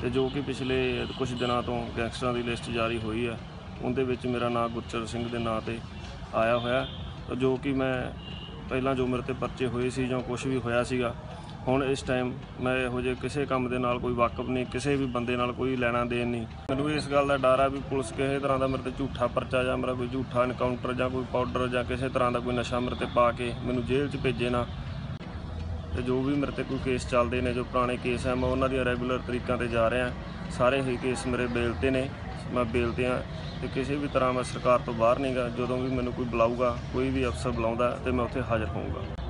ਤੇ ਜੋ कि पिछले कुछ दिनों तो गैंगस्टरां की लिस्ट जारी हुई है उनके विच मेरा नाम गुरचरण सिंह के नाँ से आया होया। तो जो कि मैं पहला जो मेरे ते परचे होए सी जो कुछ भी होया सीगा हुण इस टाइम मैं इहो जे किसी काम दे नाल कोई वाकफ नहीं, किसी भी बंदे नाल कोई लैना देन नहीं। मैनूं इस गल का डर है भी पुलिस किसी तरह का मेरे ते झूठा परचा जां मेरा कोई झूठा इनकाउंटर जां कोई पाउडर जां किसी तरह का कोई नशा मेरे ते पा के मैनूं जेल च भेजे ना। तो जो भी मेरे ते कोई केस चलते हैं जो पुराने केस हैं मैं उन्होंने रेगूलर तरीकों से जा रहा। सारे ही केस मेरे बेल ते ने, मैं बेल ते हाँ तो किसी भी तरह मैं सरकार तो बाहर नहीं गा। जो भी मैनूं कोई बुलाऊगा, कोई भी अफसर बुलाउंदा तो मैं उत्थे हाज़र होऊंगा।